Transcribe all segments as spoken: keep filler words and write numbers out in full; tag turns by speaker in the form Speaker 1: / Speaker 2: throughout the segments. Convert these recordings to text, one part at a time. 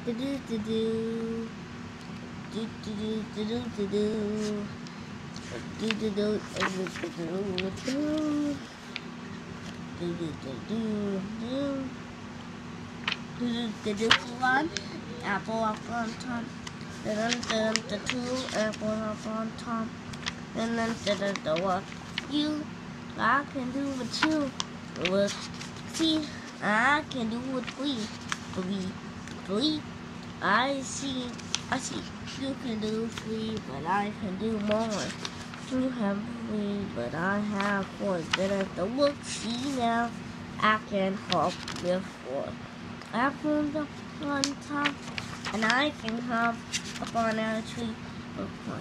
Speaker 1: do do do do do do do do do do do do do do do do one apple up on top, then then the two apple up on top, and then the the what you I can do with two with see I can do with three three three I see I see you can do three but I can do more. You have three but I have four. Then at the look see now I can hop with four. Apples up on top and I can hop up on a tree with one.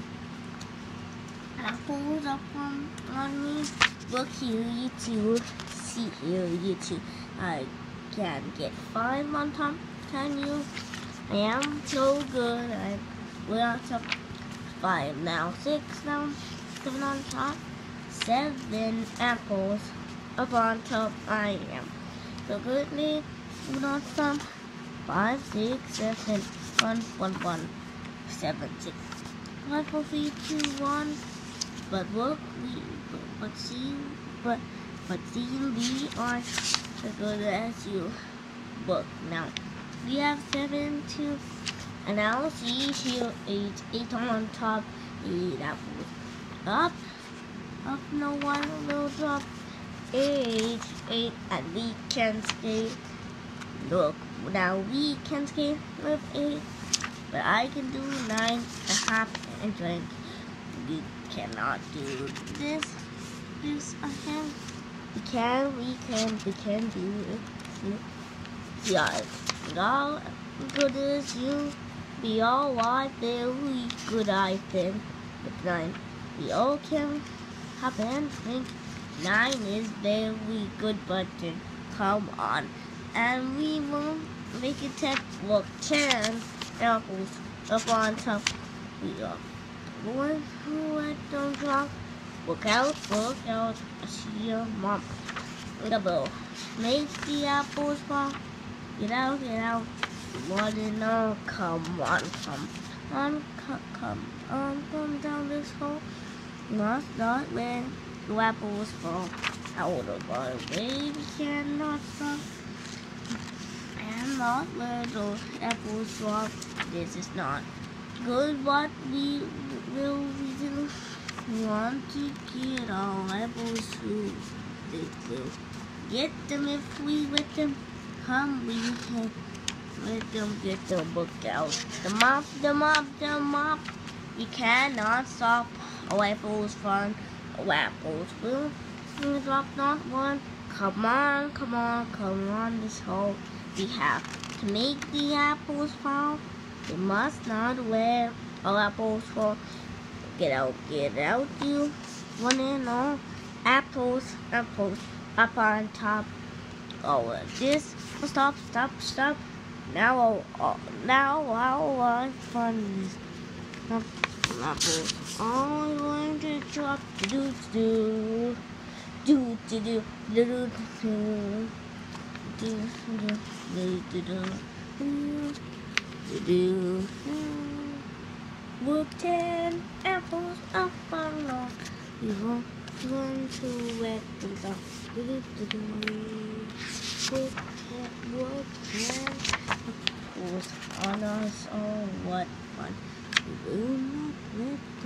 Speaker 1: Apples up on, on me. Look here, you two. See here, you two. I can get five on top. Can you? I am so good. I will top five now. Six now. Seven on top. Seven apples up on top. I am so good. Seven on top. Five, six, seven, one, one, one, seven, six. Five, four, three, two, one. But look, we, but see, but, but see, we are as good as you. Look, now, we have seven, two, and now see here, eight, eight on top, eight apples. Up, up, no one will drop, eight, eight, and we can skate. Look, now we can skate with eight, but I can do nine, a half, and drink. We cannot do this, this again. We can, we can, we can do it. Yeah, all good as you. We all are very good, I think. With nine, we all can hop and think. Nine is very good, but then come on, and we will make it ten. Look, ten apples up on top. We are. One who I don't drop. Look out, look out, I see your mom. Double. Make the apples fall. Get out, get out. What in all? Come on, come on, come, come on, come down this hole. Must not let the apples fall out of our way. We cannot stop. And not let those apples drop. This is not good. What we will we do? We want to get our apples through. They will get them if we let them. Come, we can let them get the book out. The mop, the mop, the mop. We cannot stop our apples from our apples. Will we drop not one? Come on, come on, come on. This hole we have to make the apples fall. We must not let our apples fall. Get out, get out, you. One and all. Apples, apples, up on top. Oh, this. Stop, stop, stop. Now, uh, now, how I fun is apples. I'm going to drop. Do, do, do, do, do, do, do, do, do, do, do, do, do. Look, ten apples up on log. We won't learn to wet things up. Look, ten, look, ten apples on us. Oh, what fun. We will not let